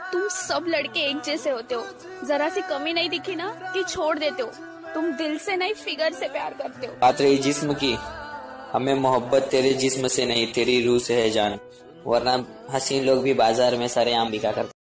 तुम सब लड़के एक जैसे होते हो, जरा सी कमी नहीं दिखी ना कि छोड़ देते हो। तुम दिल से नहीं फिगर से प्यार करते हो। बात रही जिस्म की, हमें मोहब्बत तेरे जिस्म से नहीं तेरी रूह से है जान, वरना हसीन लोग भी बाजार में सरेआम बिका करते।